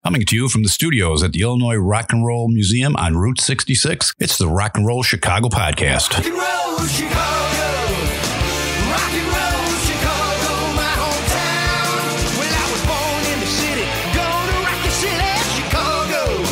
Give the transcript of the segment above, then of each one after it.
Coming to you from the studios at the Illinois Rock and Roll Museum on Route 66, it's the Rock and Roll Chicago podcast. Rock and roll Chicago, rock and roll Chicago, my hometown. Well, I was born in the city, gonna rock the city, Chicago.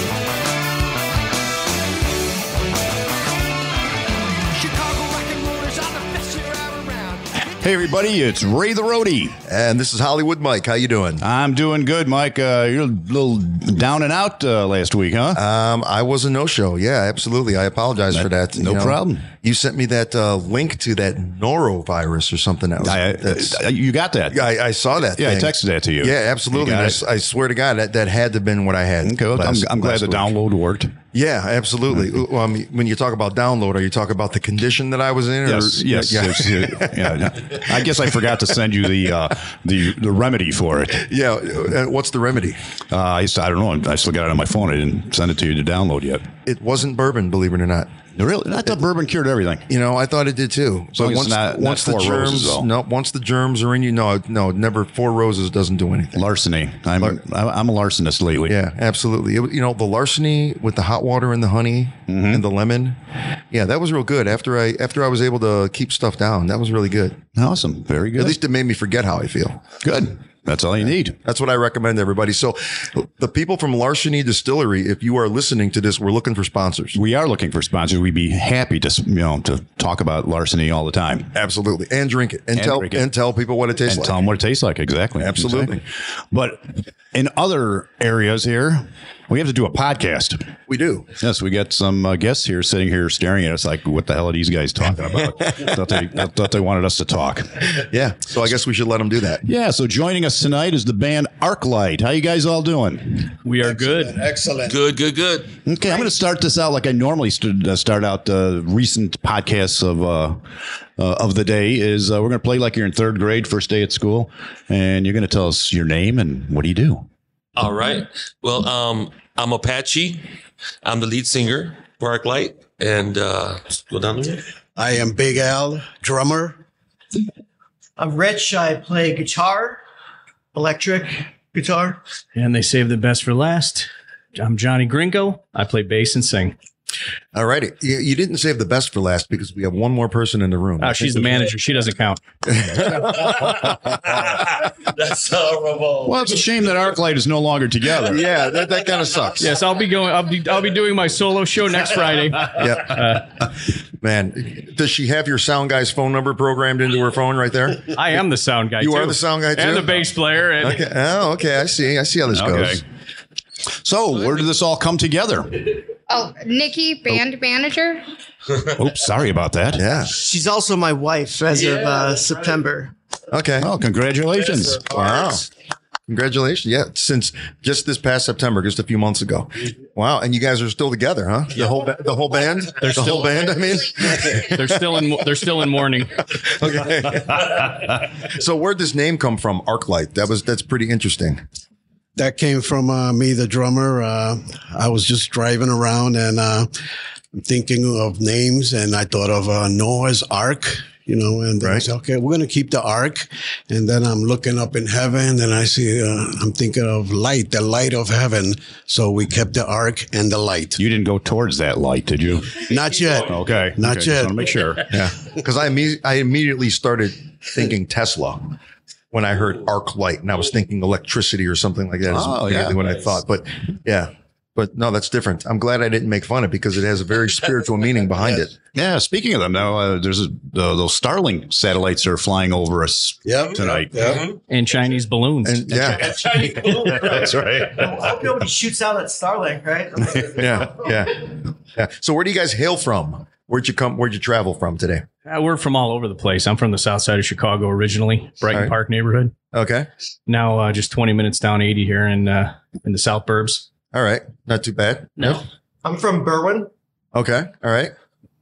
Chicago rock and rollers are the best year ever around. Hey everybody, it's Ray the Roadie. And this is Hollywood Mike. How you doing? I'm doing good, Mike. You're a little down and out last week, huh? I was a no-show. Yeah, absolutely. I apologize for that. No problem. You sent me that link to that norovirus or something. You got that? I saw that. Yeah, thing. I texted that to you. Yeah, absolutely. I swear to God, that had to have been what I had. Okay, well, I'm glad the download worked. Yeah, absolutely. Well, when you talk about download, are you talking about the condition that I was in? Yes. Yeah. I guess I forgot to send you the remedy for it. Yeah. What's the remedy? I don't know. I still got it on my phone. I didn't send it to you to download yet. It wasn't bourbon, believe it or not. Really? I thought bourbon cured everything. I thought it did too. So but once the germs are in you, no, never. Four Roses doesn't do anything. Larceny. I'm a larcenist lately. Yeah, absolutely. The larceny with the hot water and the honey and the lemon. Yeah, that was real good. After I was able to keep stuff down, that was really good. Awesome. Very good. At least it made me forget how I feel. Good. That's all you need. That's what I recommend to everybody. So the people from Larceny Distillery, if you are listening to this, we're looking for sponsors. We are looking for sponsors. We'd be happy to talk about larceny all the time. Absolutely. And drink it. And tell people what it tastes like. Tell them what it tastes like. Exactly. Absolutely. Exactly. But in other areas here, we have to do a podcast. We do. Yes, we got some guests here sitting here staring at us like, what the hell are these guys talking about? thought they wanted us to talk. Yeah, so I guess we should let them do that. Yeah, so joining us tonight is the band Arklight. How you guys all doing? We are good. Excellent. Good. Okay, I'm going to start this out like I normally start out recent podcasts of the day. Is we're going to play like you're in third grade, first day at school, and you're going to tell us your name and what do you do? All right. Well, I'm Apache. I'm the lead singer for Arklight. And go down there. I am Big Al, drummer. I'm Rich. I play guitar, electric guitar. And they saved the best for last. I'm Johnny Gringo. I play bass and sing. All righty. You didn't save the best for last because we have one more person in the room. Oh, she's the manager. She doesn't count. That's horrible. Well, it's a shame that Arklight is no longer together. Yeah, that kind of sucks. Yes, I'll be doing my solo show next Friday. Yep. Man, does she have your sound guy's phone number programmed into her phone right there? I am the sound guy. You too. are the sound guy too? And the bass player. And okay. Oh, okay. I see how this goes. So, where did this all come together? Oh, Nikki, band manager. Oops, sorry about that. Yeah. She's also my wife as of September. Okay. Oh, congratulations. Wow. Congratulations. Yeah, since just this past September, just a few months ago. Wow. And you guys are still together, huh? The whole band? Whole band, I mean? They're still in mourning. Okay. So where'd this name come from, Arklight? That's pretty interesting. That came from me, the drummer. I was just driving around and thinking of names, and I thought of Noah's Ark, and I said, okay, we're going to keep the Ark. And then I'm looking up in heaven, and I see, I'm thinking of light, the light of heaven. So we kept the Ark and the light. You didn't go towards that light, did you? Not yet. Okay. Not yet. Just want to make sure. Yeah. Because I immediately started thinking Tesla when I heard Arklight, and I was thinking electricity or something like that. Is what I thought. But yeah. But no, that's different. I'm glad I didn't make fun of it because it has a very spiritual meaning behind it. Yeah. Speaking of them, now there's those Starlink satellites are flying over us tonight. Yeah. And Chinese balloons. And Chinese balloons. That's right. I hope nobody shoots out at Starlink, right? Yeah. So where do you guys hail from? Where'd you travel from today? We're from all over the place. I'm from the south side of Chicago originally, Brighton Park neighborhood. Okay. Now just 20 minutes down 80 here in the South Burbs. All right. Not too bad. No. I'm from Berwyn. Okay. All right.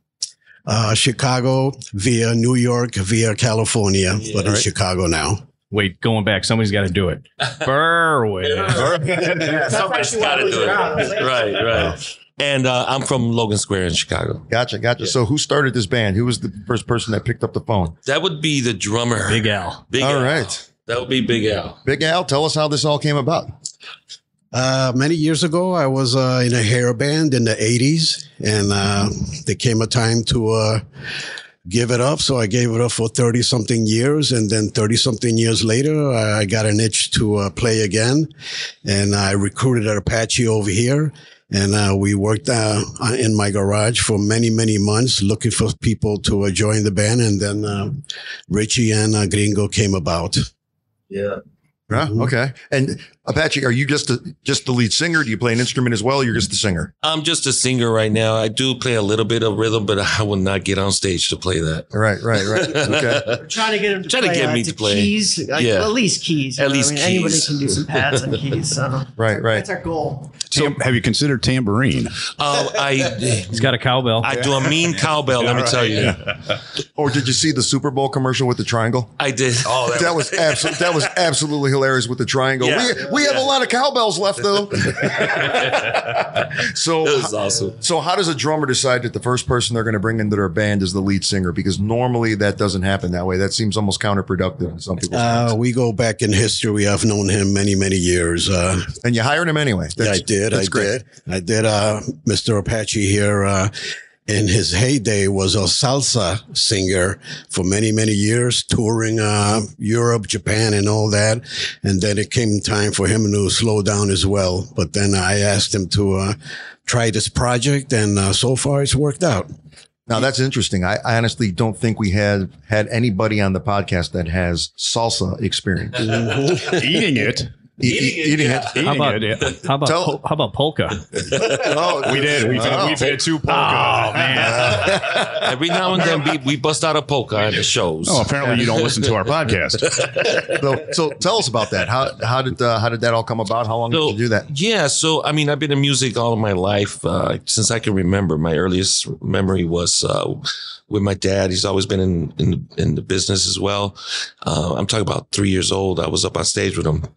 Chicago via New York via California, but in Chicago now. Wait, going back, somebody's got to do it. Berwyn. Somebody's got to do it. Right. And I'm from Logan Square in Chicago. Gotcha. Yeah. So who started this band? Who was the first person that picked up the phone? That would be the drummer. Big Al. All right. That would be Big Al. Big Al, tell us how this all came about. Many years ago, I was in a hair band in the 80s, and there came a time to give it up. So I gave it up for 30-something years, and then 30-something years later, I got an itch to play again, and I recruited an Apache over here, and we worked in my garage for many, many months looking for people to join the band, and then Richie and Gringo came about. Yeah. Okay. And Apache, are you just the lead singer? Do you play an instrument as well? Or you're just the singer? I'm just a singer right now. I do play a little bit of rhythm, but I will not get on stage to play that. Right. Okay. We're trying to get him to Trying to play, get me to play. keys. Yeah. At least keys. At least Anybody keys. can do some pads on keys. So Right. that's our goal. So, have you considered tambourine? He's got a cowbell. I do a mean cowbell, let me tell you. Or did you see the Super Bowl commercial with the triangle? I did. Oh, That was absolutely hilarious with the triangle. Yeah. We have a lot of cowbells left though. So That was awesome. So how does a drummer decide that the first person they're going to bring into their band is the lead singer? Because normally that doesn't happen that way. That seems almost counterproductive in some people's minds. We go back in history. I've known him many, many years. And you hired him anyway. I did. I did. Mr. Apache here, in his heyday was a salsa singer for many, many years, touring Europe, Japan, and all that. And then it came time for him to slow down as well. But then I asked him to try this project, and so far it's worked out. Now that's interesting. I honestly don't think we had anybody on the podcast that has salsa experience. Eating it. Eating it. How about polka? Oh, We did. We've had two polka. Oh man, Every now and then we bust out a polka at the shows. Oh, apparently you don't listen to our podcast. So tell us about that. How did that all come about? How long did you do that? Yeah, so I mean, I've been in music all of my life since I can remember. My earliest memory was with my dad. He's always been in the business as well. I'm talking about 3 years old. I was up on stage with him.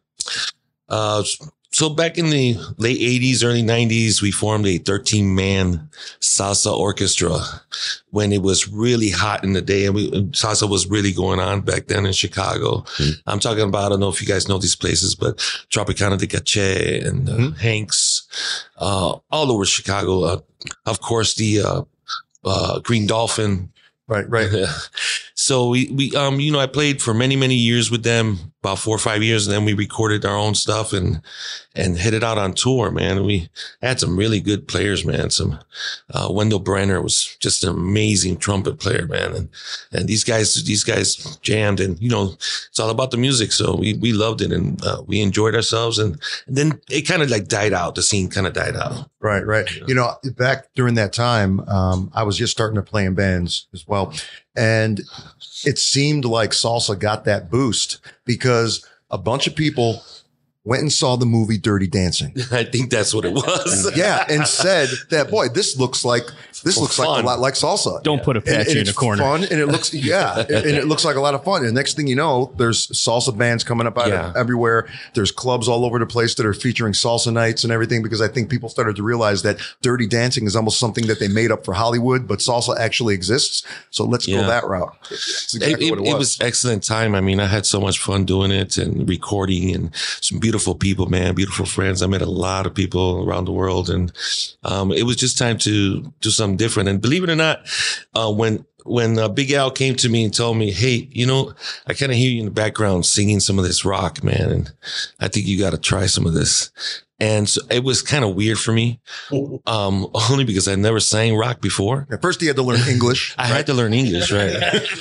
So back in the late 80s, early 90s, we formed a 13-man salsa orchestra when it was really hot in the day, and salsa was really going on back then in Chicago. I'm talking about, I don't know if you guys know these places, but Tropicana de Cache and Hanks, all over Chicago. Of course, the Green Dolphin. Right. So we I played for many, many years with them, about 4 or 5 years, and then we recorded our own stuff and headed out on tour, man. We had some really good players, man. Some Wendell Brenner was just an amazing trumpet player, man. And these guys jammed, and it's all about the music. So we loved it, and we enjoyed ourselves, and then it kind of like died out. The scene kind of died out. Right. Back during that time, I was just starting to play in bands as well. And it seemed like salsa got that boost because a bunch of people went and saw the movie Dirty Dancing. I think that's what it was. Yeah. And said that, boy, this looks like a lot like salsa. Don't put Apache in a corner. Fun, and it looks, and it looks like a lot of fun. And the next thing you know, there's salsa bands coming up out of everywhere. There's clubs all over the place that are featuring salsa nights and everything, because I think people started to realize that Dirty Dancing is almost something that they made up for Hollywood, but salsa actually exists. So let's go that route. That's exactly what it was. It was excellent time. I mean, I had so much fun doing it and recording, and some beautiful people, man, beautiful friends. I met a lot of people around the world, and it was just time to do something different. And believe it or not, when Big Al came to me and told me, hey, I kind of hear you in the background singing some of this rock, man, and I think you got to try some of this. And so it was kind of weird for me, only because I never sang rock before. At first, you had to learn English. I had to learn English, right?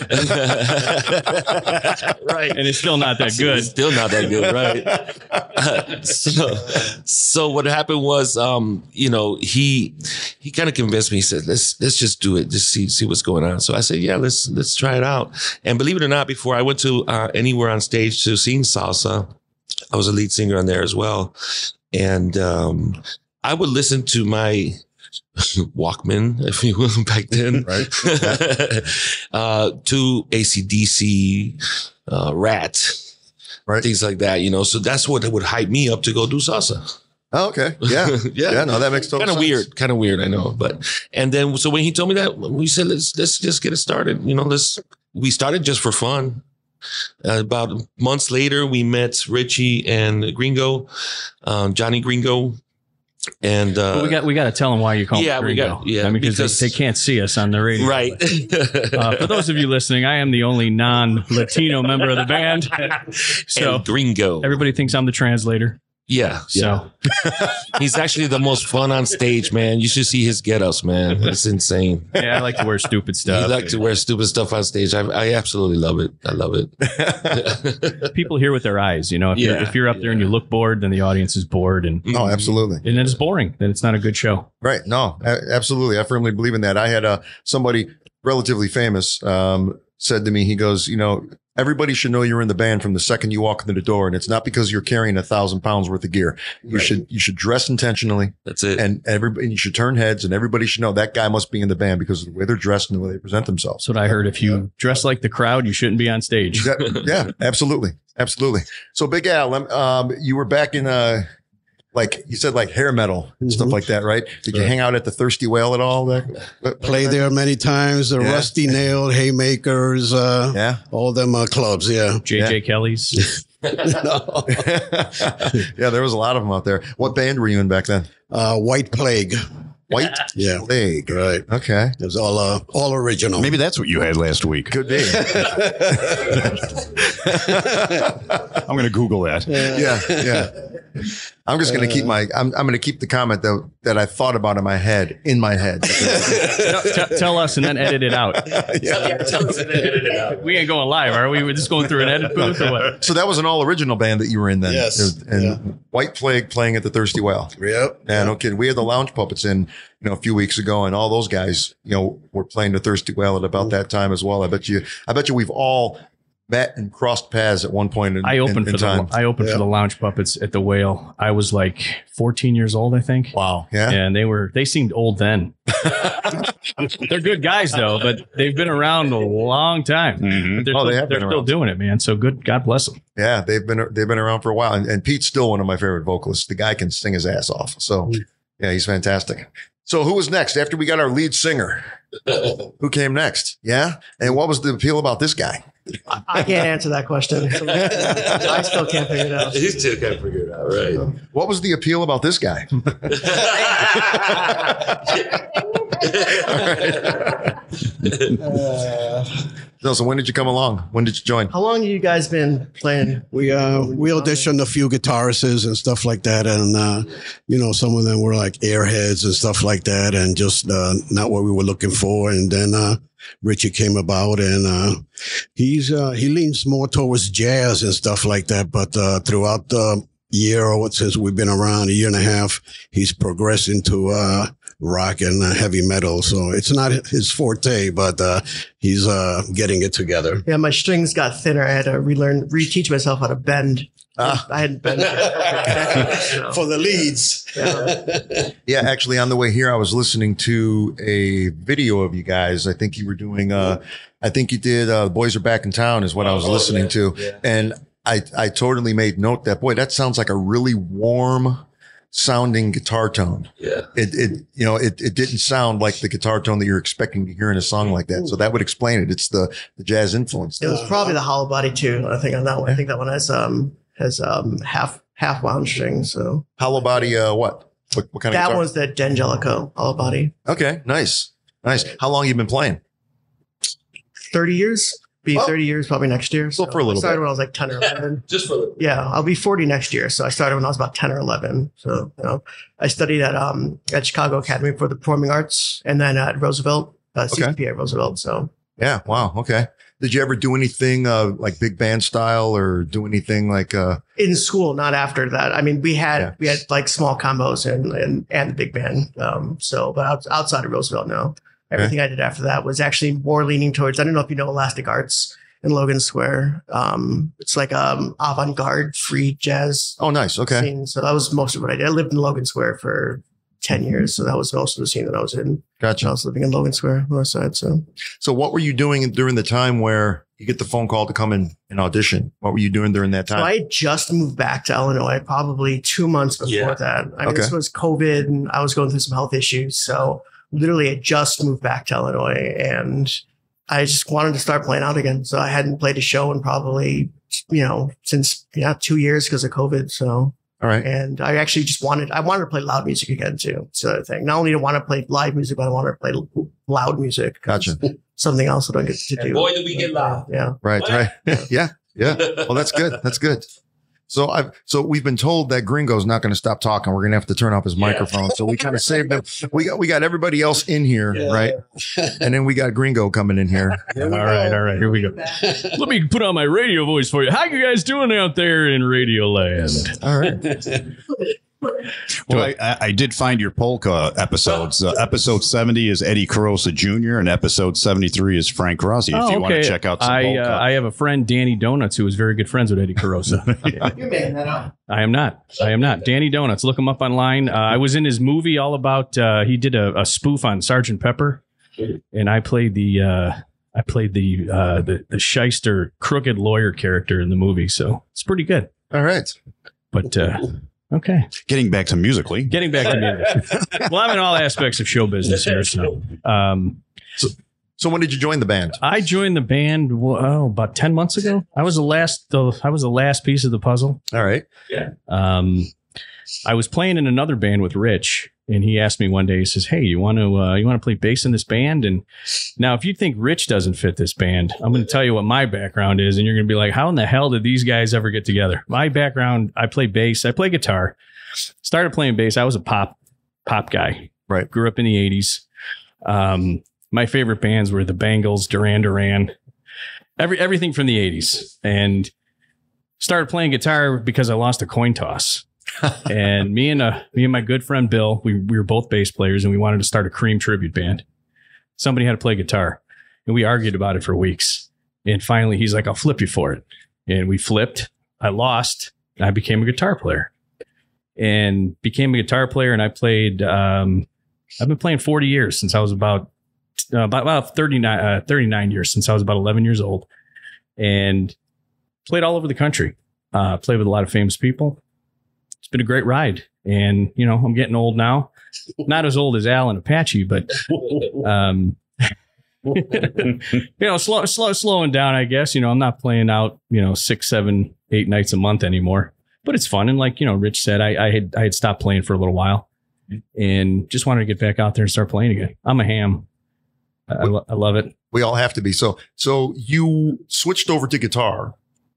Right. And it's still not that good. It's still not that good, right? So what happened was, he kind of convinced me. He said, let's just do it. Just see what's going on. So I said, yeah, let's try it out. And believe it or not, before I went to anywhere on stage to sing salsa, I was a lead singer on there as well. And I would listen to my Walkman, if you will, back then, right? To AC/DC, Rat, right? Things like that, So that's what would hype me up to go do salsa. Oh, okay. Yeah. Yeah. No, that makes total sense. Kind of weird, I know. And then, so when he told me that, we said, let's just get it started. We started just for fun. About months later, we met Richie and Gringo, Johnny Gringo. And we got to tell them why you call them Gringo. Because they can't see us on the radio. Right. For those of you listening, I am the only non-Latino member of the band. So and Gringo. Everybody thinks I'm the translator. Yeah. So he's actually the most fun on stage, man. You should see his get-ups, man. It's insane. Yeah, I like to wear stupid stuff. You like to wear stupid stuff on stage. I absolutely love it. I love it. People hear with their eyes, you know. If you're up there and you look bored, then the audience is bored, and oh, absolutely. And it's boring. Then it's not a good show. Right. No, absolutely. I firmly believe in that. I had somebody relatively famous said to me, he goes, you know, everybody should know you're in the band from the second you walk into the door. And it's not because you're carrying 1,000 pounds worth of gear. You should dress intentionally. That's it. And you should turn heads, and everybody should know that guy must be in the band because of the way they're dressed and the way they present themselves. That's what I heard. If you dress like the crowd, you shouldn't be on stage. Yeah, absolutely. Absolutely. So Big Al, you were back in, like you said, like hair metal and stuff like that, right? Did you hang out at the Thirsty Whale at all? Play there many times. The Rusty Nail, Haymakers, all them clubs. Yeah, JJ Kelly's. Yeah, there was a lot of them out there. What band were you in back then? White Plague. White Plague, right? Okay, it was all original. Maybe that's what you had last week. Could be. I'm going to Google that. Yeah. I'm just going to keep I'm going to keep the comment that I thought about in my head. Tell us and then edit it out. Tell us and then edit it out. We ain't going live, are we? We're just going through an edit booth or what? So that was an all original band that you were in then. Yes. And White Plague playing at the Thirsty Whale. Yep. Yeah, no kidding. We had the Lounge Puppets in, a few weeks ago, and all those guys, were playing the Thirsty Whale at about that time as well. I bet you we've all met and crossed paths at one point in time. I opened for the Lounge Puppets at the Whale. I was like 14 years old, I think. Wow. Yeah. And they seemed old then. They're good guys though, but they've been around a long time. Mm-hmm. They're still doing it, man. So good. God bless them. Yeah. They've been around for a while. And Pete's still one of my favorite vocalists. The guy can sing his ass off. So yeah, he's fantastic. So who was next after we got our lead singer? Who came next? Yeah. And what was the appeal about this guy? I can't answer that question. I still can't figure it out. You still can't figure it out, right? What was the appeal about this guy? So when did you come along? When did you join? How long have you guys been playing? We auditioned a few guitarists and stuff like that, and some of them were like airheads and stuff like that, and just not what we were looking for. And then Richie came about, and he leans more towards jazz and stuff like that. But throughout the year since we've been around, a year and a half, he's progressed into rock and heavy metal. So it's not his forte, but he's getting it together. Yeah, my strings got thinner. I had to reteach myself how to bend. I hadn't been for the leads. Yeah, actually, on the way here, I was listening to a video of you guys. I think you were doing. I think you did. "Boys Are Back in Town" is what I was listening to, and I totally made note that that sounds like a really warm sounding guitar tone. Yeah, it didn't sound like the guitar tone that you're expecting to hear in a song like that. So that would explain it. It's the jazz influence. It was probably the hollow body too. I think on that one. I think that one has half wound strings. So hollow body. What kind of that guitar? was the D'Angelico hollow body. Okay, nice. How long you been playing? 30 years. Be 30 years probably next year. So for a little I started bit. when I was like 10 or 11. Just for the Yeah, I'll be 40 next year. So I started when I was about 10 or 11. So I studied at Chicago Academy for the Performing Arts, and then at Roosevelt, CCP at Roosevelt. So yeah, wow, okay. Did you ever do anything like big band style, or do anything like in school? Not after that. I mean, we had like small combos and the big band. But outside of Roosevelt, no. Everything I did after that was actually more leaning towards, I don't know if you know Elastic Arts in Logan Square. It's like avant-garde free jazz. Oh, nice. Okay. Scene. So that was most of what I did. I lived in Logan Square for 10 years. So that was most of the scene that I was in. Gotcha. I was living in Logan Square, North Side. So what were you doing during the time where you get the phone call to come in and audition? What were you doing during that time? So I had just moved back to Illinois, probably 2 months before that. I mean, this was COVID and I was going through some health issues. So literally I just moved back to Illinois, and I just wanted to start playing out again. So I hadn't played a show in probably, since 2 years because of COVID. So. All right. And I actually just wanted to play loud music again too. It's the other thing. Not only do I want to play live music, but I want to play loud music. Gotcha. Something else that I get to do. Boy, did we get loud. Yeah. Right. Yeah. Well, that's good. That's good. So we've been told that Gringo's not going to stop talking. We're going to have to turn off his microphone. So we kind of saved him. We got everybody else in here, right? And then we got Gringo coming in here. All right. Here we go. Let me put on my radio voice for you. How you guys doing out there in Radio Land? All right. Well, I did find your polka episodes. Episode 70 is Eddie Carosa Jr. and episode 73 is Frank Rossi. If you want to check out some polka. I have a friend, Danny Donuts, who is very good friends with Eddie Carosa. You're making that up. I am not. Danny Donuts. Look him up online. I was in his movie all about, he did a spoof on Sergeant Pepper, and I played the shyster, crooked lawyer character in the movie. So it's pretty good. All right. But, okay. Getting back to music. Well, I'm in all aspects of show business here. So when did you join the band? I joined the band about 10 months ago. I was the last piece of the puzzle. All right. Yeah. I was playing in another band with Rich, and he asked me one day, he says, "Hey, you want to play bass in this band?" And now if you think Rich doesn't fit this band, I'm going to tell you what my background is, and you're going to be like, how in the hell did these guys ever get together? My background, I play bass, I play guitar. Started playing bass. I was a pop guy. Right. Grew up in the 80s. My favorite bands were the Bangles, Duran Duran, everything from the 80s. And started playing guitar because I lost a coin toss. And me and my good friend Bill, we were both bass players, and we wanted to start a Cream tribute band. Somebody had to play guitar, and we argued about it for weeks. And finally, he's like, "I'll flip you for it." And we flipped. I lost. And I became a guitar player, and I played. I've been playing 40 years since I was about 39 years since I was about 11 years old, and played all over the country. Played with a lot of famous people. It's been a great ride, and I'm getting old now. Not as old as Al and Apache, but slowing down, I guess. I'm not playing out 6, 7, 8 nights a month anymore, but it's fun. And like Rich said, I had stopped playing for a little while, and just wanted to get back out there and start playing again. I'm a ham. I love it. We all have to be. So you switched over to guitar.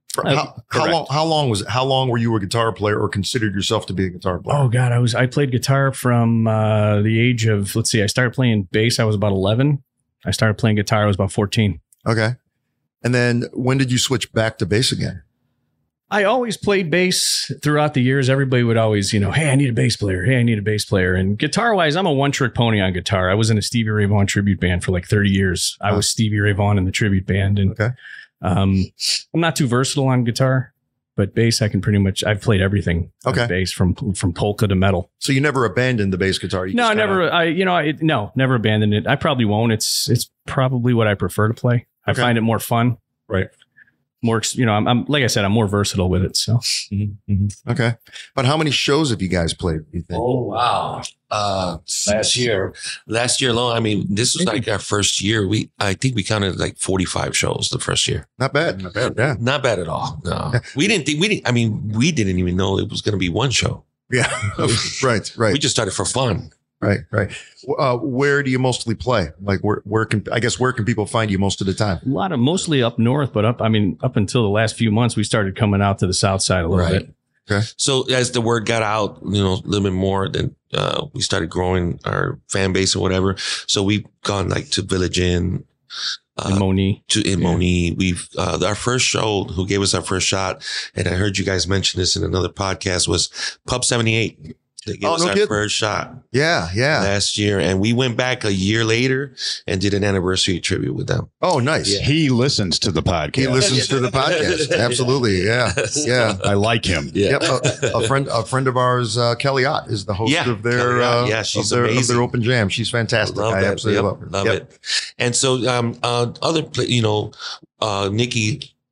How long were you a guitar player, or considered yourself to be a guitar player? Oh God, I played guitar from the age of, I started playing bass. I was about 11. I started playing guitar. I was about 14. Okay. And then when did you switch back to bass again? I always played bass throughout the years. Everybody would always, hey, I need a bass player. Hey, I need a bass player. And guitar wise, I'm a one-trick pony on guitar. I was in a Stevie Ray Vaughan tribute band for like 30 years. I was Stevie Ray Vaughan in the tribute band. And okay. I'm not too versatile on guitar, but bass, I've played everything. Okay. Bass from polka to metal. So you never abandoned the bass guitar? Never abandoned it. I probably won't. It's probably what I prefer to play. I find it more fun. Right. More, I'm like I said, I'm more versatile with it. So, Okay. But how many shows have you guys played, you think? Oh, wow. Last year alone, I mean, this was like our first year. I think we counted like 45 shows the first year. Not bad. Yeah. Not bad at all. No, we didn't even know it was going to be one show. Yeah. Right. We just started for fun. Right. Where do you mostly play? Like where can people find you most of the time? Mostly up north, but up until the last few months, we started coming out to the south side a little bit. Okay. So as the word got out, a little bit more, then we started growing our fan base or whatever. So we've gone like to Village Inn, in Moni. We've our first show, who gave us our first shot, and I heard you guys mention this in another podcast, was Pub 78. They gave us our first shot. Yeah. Last year. And we went back a year later and did an anniversary tribute with them. Oh, nice. Yeah. He listens to the podcast. He listens to the podcast. Absolutely. Yeah. I like him. Yeah. Yep. A friend of ours, Kelly Ott, is the host of their, she's amazing. Of their open jam. She's fantastic. I absolutely love her. Love it. And so, Nikki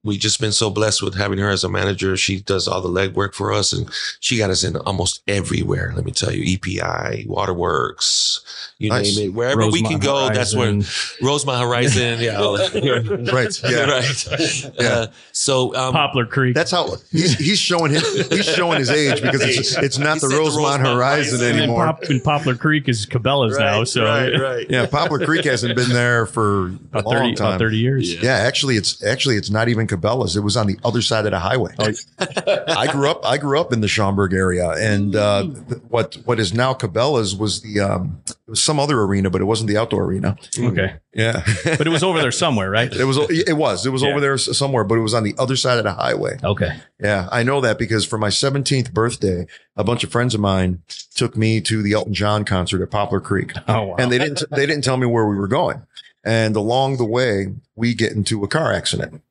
we just been so blessed with having her as a manager. She does all the legwork for us, and she got us in almost everywhere. Let me tell you, EPI, Waterworks, you Nice. name it. Wherever we Rosemont can go, that's where Horizon. Rosemont Horizon. Yeah, Right. Yeah. right. Yeah. So Poplar Creek. That's how he's showing his age because it's not the said the Rosemont Horizon and anymore. and Poplar Creek is Cabela's now. So right. Yeah, Poplar Creek hasn't been there for a about long 30, time. about 30 years. Yeah, actually, it's not even Cabela's. It was on the other side of the highway. I grew up in the Schaumburg area, and what is now Cabela's was it was some other arena, but it wasn't the outdoor arena. Okay. Yeah, But it was over there somewhere, right? it was Yeah. over there somewhere, but it was on the other side of the highway. Okay. Yeah, I know that because for my 17th birthday, a bunch of friends of mine took me to the Elton John concert at Poplar Creek. Oh, wow. And they didn't tell me where we were going. And along the way, we get into a car accident.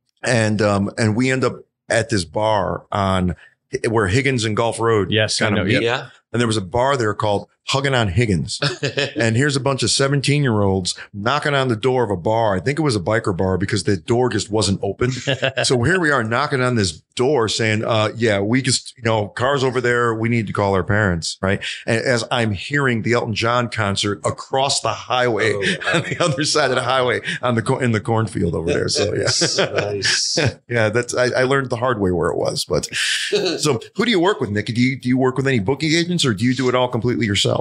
And we end up at this bar on where Higgins and Gulf Road. Yes, I kind know. of meet. Yeah. And there was a bar there called Hugging on Higgins. And here's a bunch of 17-year-olds knocking on the door of a bar. I think it was a biker bar because the door just wasn't open. So here we are knocking on this door saying, yeah, we just, cars over there. We need to call our parents. Right. And as I'm hearing the Elton John concert across the highway on the other side of the highway in the cornfield over there. So yeah, Nice. yeah, I learned the hard way where it was. But so who do you work with, Nikki? Do you work with any booking agents or do you do it all completely yourself?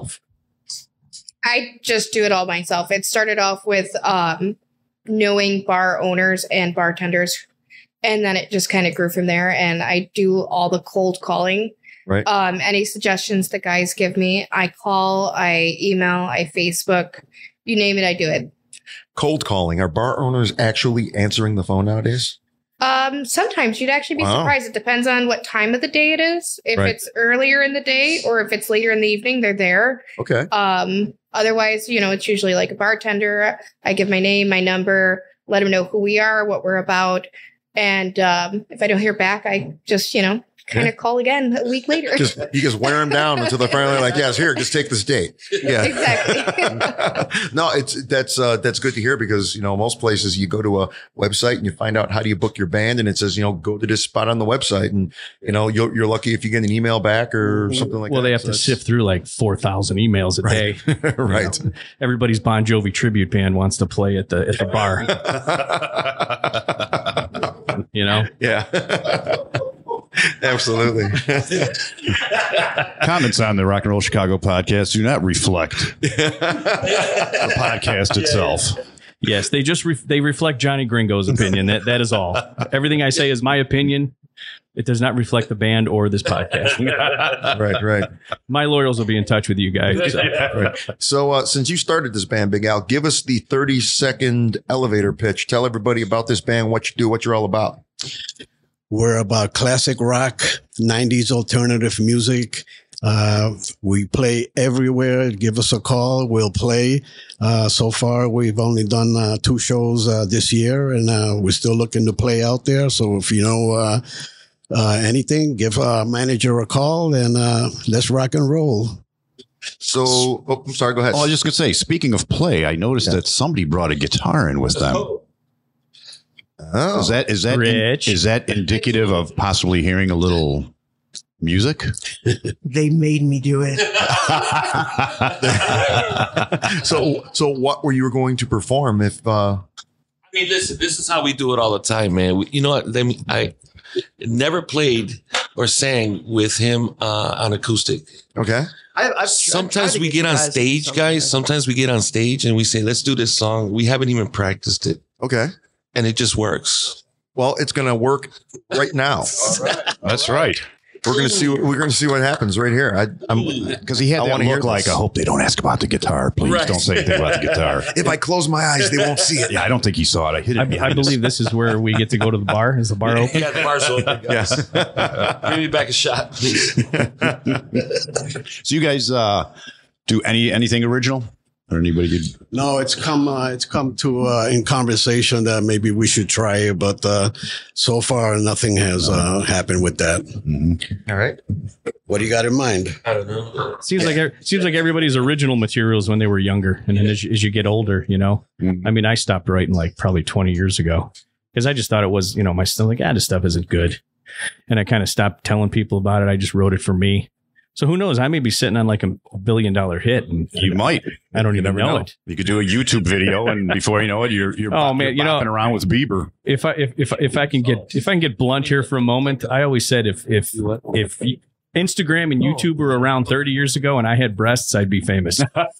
I just do it all myself. It started off with knowing bar owners and bartenders, and then it just kind of grew from there. And I do all the cold calling. Right. Any suggestions the guys give me, I call, I email, I Facebook, you name it, I do it. Cold calling. Are bar owners actually answering the phone nowadays? Sometimes you'd actually be Wow. surprised. It depends on what time of the day it is. If Right. it's earlier in the day or if it's later in the evening, they're there. Okay. Otherwise, it's usually like a bartender. I give my name, my number, let them know who we are, what we're about. And if I don't hear back, I just, kind of call again a week later. You just wear them down until they're finally like, yes, here, just take this date. Yeah. Exactly. No, that's good to hear because, most places you go to a website and you find out how do you book your band and it says, go to this spot on the website and, you're lucky if you get an email back or something like that. Well, they have So to sift through like 4,000 emails a day. Right. Everybody's Bon Jovi tribute band wants to play at the bar. Yeah. Absolutely. Comments on the Rock and Roll Chicago podcast do not reflect the podcast itself. Yes, they reflect Johnny Gringo's opinion. That is all. Everything I say is my opinion. It does not reflect the band or this podcast. Right. My lawyers will be in touch with you guys. So. Right. So, since you started this band, Big Al, give us the 30-second elevator pitch. Tell everybody about this band, what you do, what you're all about. We're about classic rock, 90s alternative music. We play everywhere. Give us a call. We'll play. So far, we've only done 2 shows this year, and we're still looking to play out there. So if you know anything, give our manager a call, and let's rock and roll. So, I'm sorry, go ahead. Oh, I was just going to say, speaking of play, I noticed that somebody brought a guitar in with them. Oh. Is that Rich. is that indicative of possibly hearing a little music? They made me do it. So what were you going to perform if? I mean, listen, this is how we do it all the time, man. You know what? I never played or sang with him on acoustic. Okay. Sometimes we get on stage, guys. Sometimes we get on stage and we say, let's do this song. We haven't even practiced it. Okay. And it just works. Well, it's going to work right now. That's right. We're going to see what happens right here. Because he had I that wanna hear look like, this. I hope they don't ask about the guitar. Please Right. don't say anything about the guitar. If I close my eyes, they won't see it. Yeah, I don't think he saw it. I hit it. I behind believe this is where we get to go to the bar. Is the bar open? Yeah, the bar's open, guys. Give me back a shot, please. So you guys do anything original? Or anybody could? No, it's come to in conversation that maybe we should try it, but so far nothing has happened with that. Mm-hmm. All right. What do you got in mind? I don't know. Seems like everybody's original materials when they were younger, and then as you get older, I mean, I stopped writing like probably 20 years ago. because I just thought it was, my still like, this stuff isn't good. And I kind of stopped telling people about it. I just wrote it for me. So who knows? I may be sitting on like a $1 billion hit, and you might. I don't even know it. You could do a YouTube video, and before you know it, you're bopping around with Bieber. If I can get blunt here for a moment, I always said if Instagram and YouTube were around 30 years ago, and I had breasts, I'd be famous.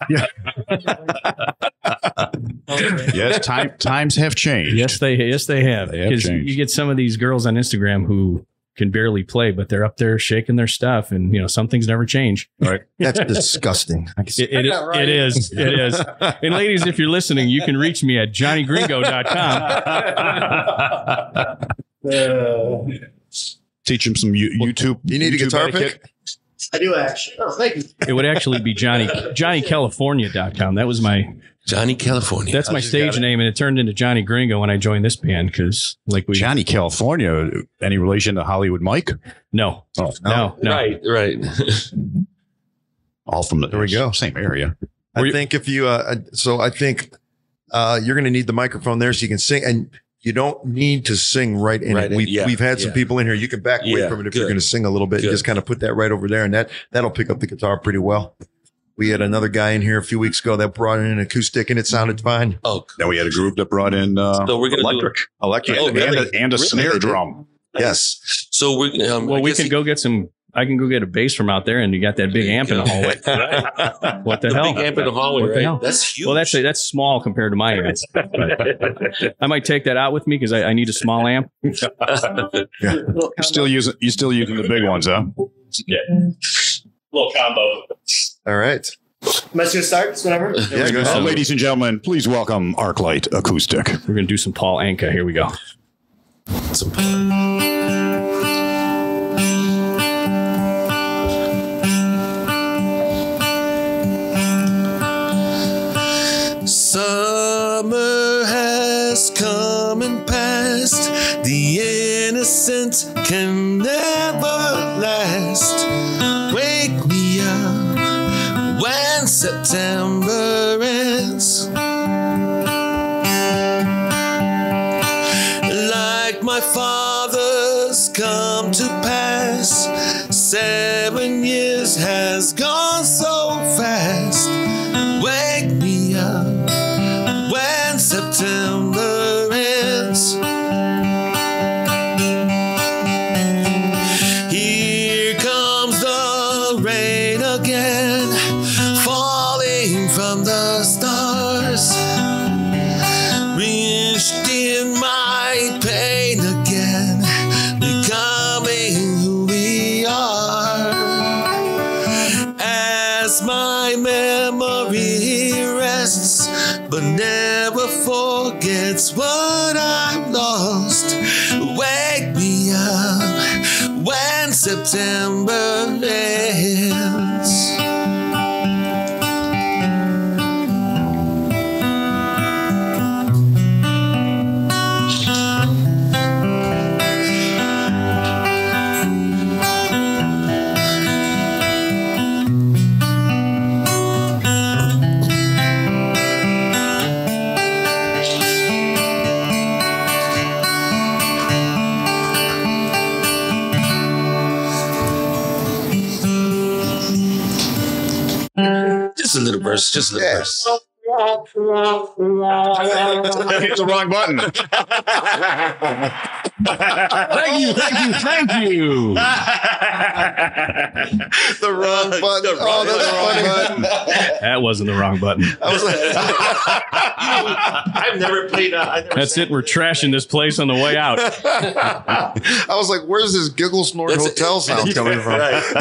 Yes, times have changed. Yes, they have. Because you get some of these girls on Instagram who can barely play, but they're up there shaking their stuff, and some things never change. Right? That's disgusting. It is. And ladies, if you're listening, you can reach me at johnnygringo.com. Teach him some YouTube. You need YouTube a guitar etiquette. pick? I do actually. Oh, thank you. It would actually be JohnnyCalifornia.com. That was my Johnny California. That's my stage name, and it turned into Johnny Gringo when I joined this band because, Johnny California. Any relation to Hollywood Mike? No. Oh, no. Right. All from There we go. Same area. I think if you, so I think you're going to need the microphone there so you can sing, and you don't need to sing right in it. We've had some people in here. You can back away from it if you're going to sing a little bit. Just kind of put that right over there, and that'll pick up the guitar pretty well. We had another guy in here a few weeks ago that brought in an acoustic, and it sounded fine. Oh, then we had a group that brought in so we're gonna electric, and a snare drum. Yes. So we're we can go get some. I can go get a bass from out there, and you got that big amp in the hallway. What the hell? Big amp in the hallway, what the hell? That's huge. Well, that's small compared to my amp. I might take that out with me because I need a small amp. Yeah. You're still using the big ones, huh? Yeah. Little combo. All right. Am I just going to start? Just whenever? Yeah, go ahead. Ladies and gentlemen, please welcome Arklight Acoustic. We're going to do some Paul Anka. Here we go. Summer has come and passed. The innocent can never last. Wake me up when September ends. Like my father's come to pass, 7 years has gone so fast. Wake me up when September ends. Here comes the rain again, falling from the stars. Reached in my pain again, becoming who we are. As my memory rests, but never forgets what I've lost. Wake me up when September ends. Just a little verse. Just a little verse. I hit the wrong button. Thank you. The wrong button. Oh, that's funny. That wasn't the wrong button. I was like, I've never played. That's it. We're trashing this place on the way out. I was like, where's this giggle snort hotel sound coming from?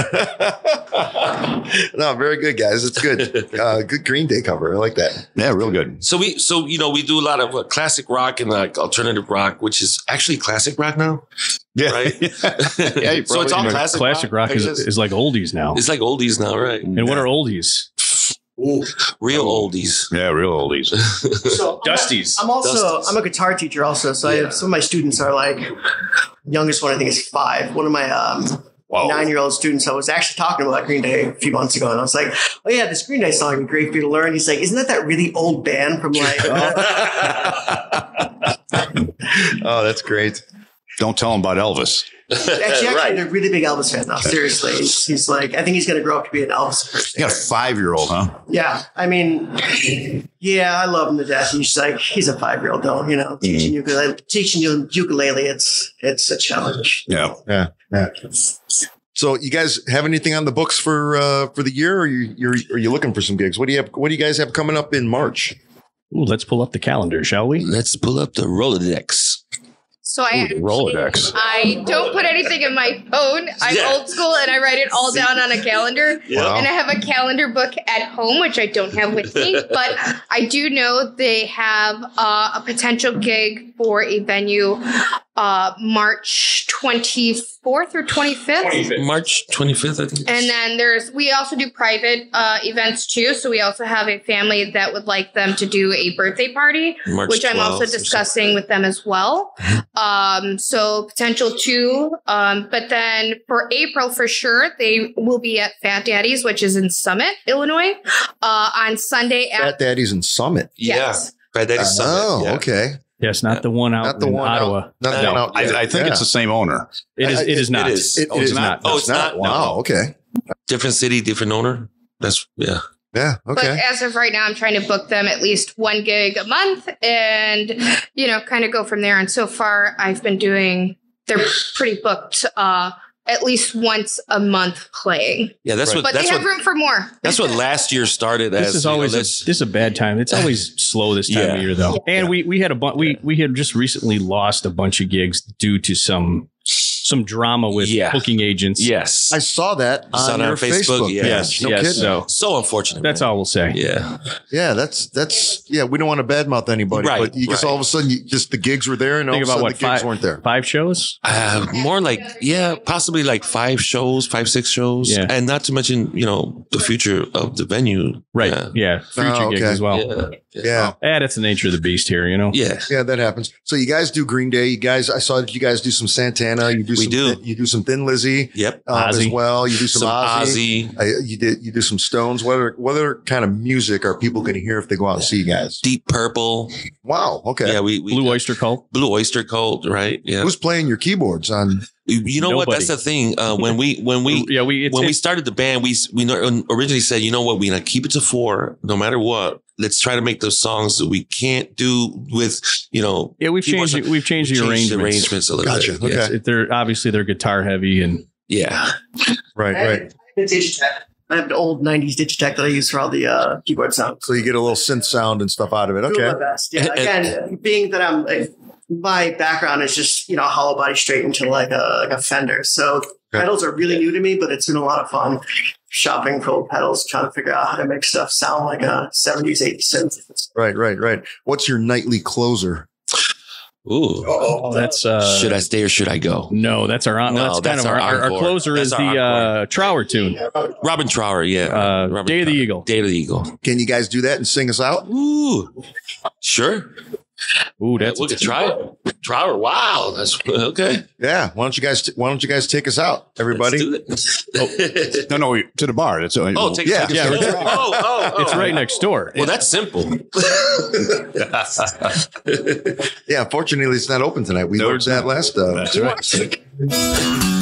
No, very good, guys. It's good. Good Green Day cover. I like that. Yeah, real good. So we do a lot of classic rock and like alternative rock, which is actually classic rock now. Yeah. Right. Yeah, So it's all classic. Classic rock is like oldies now. It's like oldies now, right? And what are oldies? Real oldies. Yeah, real oldies. So Dusties. I'm a guitar teacher also. So I have, some of my students are like, youngest one I think is 5. One of my 9-year-old students, I was actually talking about Green Day a few months ago, and I was like, oh yeah, this Green Day song would be great for you to learn. He's like, isn't that really old band from like Oh, that's great. Don't tell him about Elvis. Actually, Right. they're a really big Elvis fan now. Seriously, he's like, I think he's going to grow up to be an Elvis person. You got a 5-year-old, huh? Yeah, I mean, yeah, I love him to death. He's like, he's a 5-year-old, though. You know, teaching ukulele, it's a challenge. Yeah. Yeah. So you guys have anything on the books for the year, or are you looking for some gigs? What do you guys have coming up in March? Ooh, let's pull up the calendar, shall we? Let's pull up the Rolodex. So I Rolodex. I don't put anything in my phone. I'm Yeah. old school and I write it all down on a calendar. Wow. And I have a calendar book at home, which I don't have with me. But I do know they have a potential gig for a venue March 24th or 25th. March 25th, I think. And then we also do private events too. So we also have a family that would like them to do a birthday party, March which I'm 12th also or discussing with them as well. So potential two. But then for April, for sure, they will be at Fat Daddy's, which is in Summit, Illinois, on Sunday. Fat Daddy's in Summit. Yes. Fat Daddy's Summit. Oh, yeah. okay. Yes, not the one out Not the in one Ottawa. out. Not the No, one out. I think it's the same owner. It is not. It is. It's not. Oh, it's not? Wow. No. Okay. Different city, different owner. That's, yeah. Yeah. But Okay. as of right now, I'm trying to book them at least one gig a month and, kind of go from there. And so far, they're pretty booked at least once a month playing. Yeah, that's what. But That's they have what. room for more. That's what last year started as. This is always this is a bad time. It's always slow this time of year, though. And we had we had just recently lost a bunch of gigs due to some drama with booking agents. Yes, I saw that on your Facebook page. Yes, No kidding. So unfortunate. That's all we'll say. Yeah. Yeah, that's we don't want to badmouth anybody, Right, but you just all of a sudden the gigs were there and all Think of a about sudden the gigs weren't there. 5 shows? More like possibly like 5 shows, 5, 6 shows, and not to mention the future of the venue. Right. Yeah. Future gigs as well. Yeah. That's the nature of the beast here, Yeah. Yeah, that happens. So you guys do Green Day. I saw that you guys do some Santana. You do some Thin Lizzy. Yep. As well. You do some Ozzy. Ozzy. You do some Stones. What other kind of music are people going to hear if they go out and see you guys? Deep Purple. Wow. Okay. Yeah. We Blue Oyster Cult. Blue Oyster Cult. Right. Yeah. Who's playing your keyboards on? You know what? Nobody. That's the thing. When we started the band, we originally said, you know what, we're gonna keep it to 4, no matter what. Let's try to make those songs that we can't do with, we've changed the arrangements a little Gotcha. bit. Okay. They're guitar heavy and Right. I have an old 90s Digitech that I use for all the keyboard sounds. So you get a little synth sound and stuff out of it. Doing Okay. my best. Yeah. Again, being that my background is just, hollow body straight into like a Fender. So pedals are really new to me, but it's been a lot of fun shopping for old pedals, trying to figure out how to make stuff sound like a 70s, 80s synth. Right. What's your nightly closer? Ooh. that's Should I stay or should I go? No, that's our No, that's kind that's of our encore. closer That's is our the Trower tune. Robin Trower, yeah. Robin Day of the Trower. Eagle. Day of the Eagle. Can you guys do that and sing us out? Ooh. Sure. Ooh, that's We could try it. Trower. Wow. That's okay. Yeah. Why don't you guys take us out, everybody? Let's do it. No, to the bar. Take it. it's right next door. Well, that's simple. Yeah. Fortunately, it's not open tonight. We learned that last. That's right.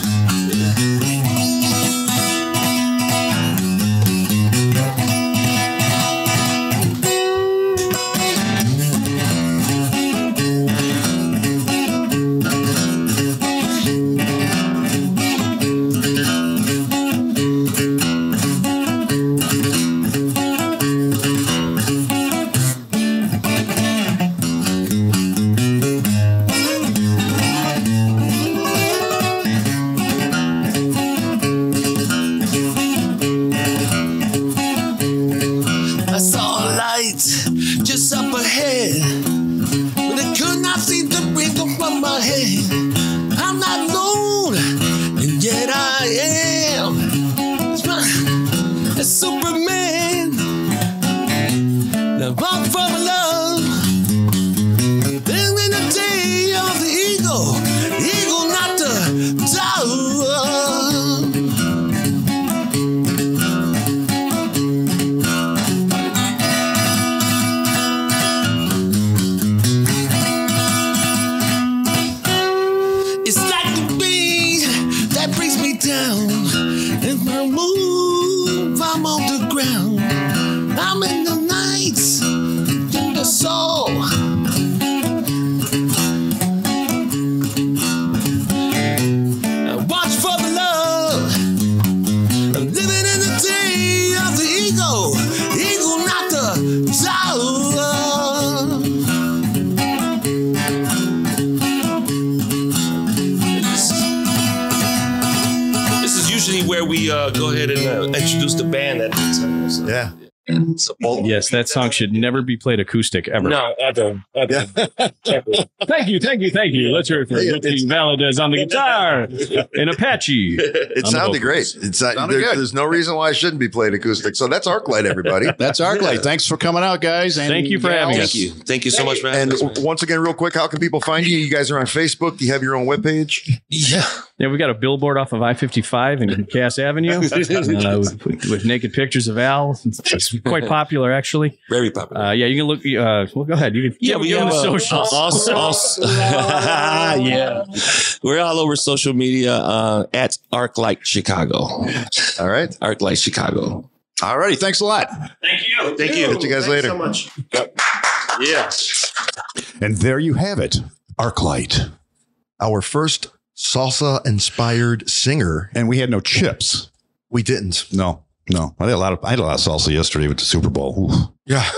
I saw a light just up ahead, but I could not seem to bring up from my head. I'm not alone, and yet I am a Superman. Now walk from love. Then in the day of the eagle not the tower. I'm in the nights, in the soul. Watch for the love, living in the day of the ego not the soul. This is usually where we go ahead and introduce the band at the time. So. Yeah. Yes, that song should never be played acoustic ever. No, ever. Thank you. Let's hear it for Ricky Valadez on the guitar in Apache. It sounded great. There's no reason why it shouldn't be played acoustic. So that's Arklight, everybody. That's Arklight. Yeah. Thanks for coming out, guys. And thank you for having us. Thank you so much for having us. And once again, real quick, how can people find you? You guys are on Facebook. Do you have your own webpage? Yeah, we got a billboard off of I-55 in Cass Avenue with naked pictures of Al. It's quite popular, actually. Very popular. Yeah, you can look. Well, go ahead. You can. We have the socials. Yeah, we're all over social media at Arklight Chicago. All right, Arklight Chicago. All righty, thanks a lot. Thank you. Thank you. Catch you guys later. So much. Yeah. And there you have it, Arklight. Our first salsa-inspired singer. And we had no chips. We didn't. No. I had a lot of salsa yesterday with the Super Bowl. Oof. Yeah.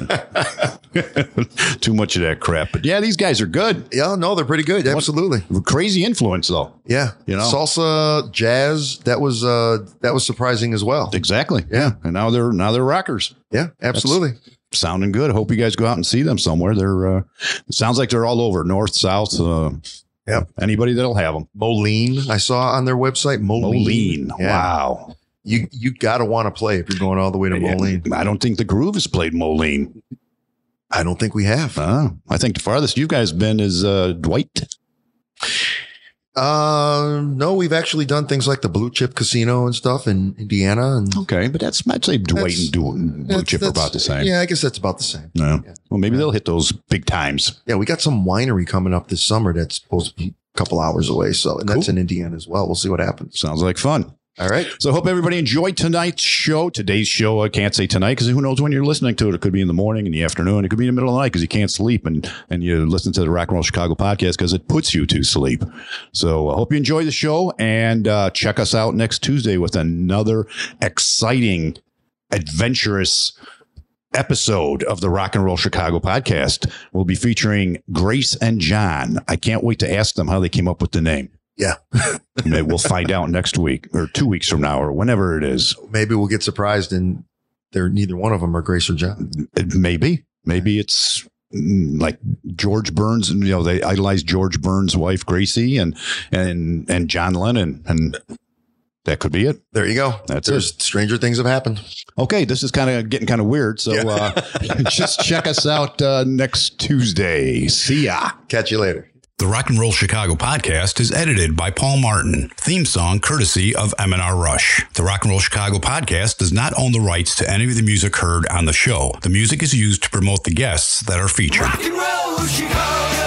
Too much of that crap. But yeah, these guys are good. Yeah, no, they're pretty good. Absolutely. Crazy influence though. Yeah. Salsa, jazz, that was surprising as well. Exactly. Yeah. And now they're rockers. Yeah, absolutely. That's sounding good. Hope you guys go out and see them somewhere. They're it sounds like they're all over, north, south. Yeah. Anybody that'll have them. Moline, I saw on their website. Moline. Yeah. Wow. You got to want to play if you're going all the way to Moline. I don't think the Groove has played Moline. I don't think we have. I think the farthest you guys been is Dwight. No, we've actually done things like the Blue Chip Casino and stuff in Indiana. Okay, but I'd say Dwight and Blue Chip are about the same. Yeah, I guess that's about the same. Yeah. Well, maybe they'll hit those big times. Yeah, we got some winery coming up this summer that's supposed to be a couple hours away. And that's in Indiana as well. We'll see what happens. Sounds like fun. All right. So I hope everybody enjoyed today's show. I can't say tonight because who knows when you're listening to it. It could be in the morning, in the afternoon. It could be in the middle of the night because you can't sleep and you listen to the Rock and Roll Chicago podcast because it puts you to sleep. So I hope you enjoy the show and check us out next Tuesday with another exciting, adventurous episode of the Rock and Roll Chicago podcast. We'll be featuring Grace and John. I can't wait to ask them how they came up with the name. Yeah. Maybe we'll find out next week or 2 weeks from now or whenever it is. Maybe we'll get surprised and neither one of them are Grace or John. Maybe it's like George Burns, and they idolize George Burns' wife Gracie and John Lennon, and that could be it. There you go. There's stranger things have happened. Okay, this is getting kind of weird. So just check us out next Tuesday. See ya. Catch you later. The Rock and Roll Chicago podcast is edited by Paul Martin. Theme song courtesy of M&R Rush. The Rock and Roll Chicago podcast does not own the rights to any of the music heard on the show. The music is used to promote the guests that are featured. Rock and Roll Chicago.